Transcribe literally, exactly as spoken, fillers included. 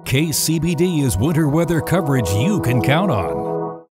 K C B D is winter weather coverage you can count on.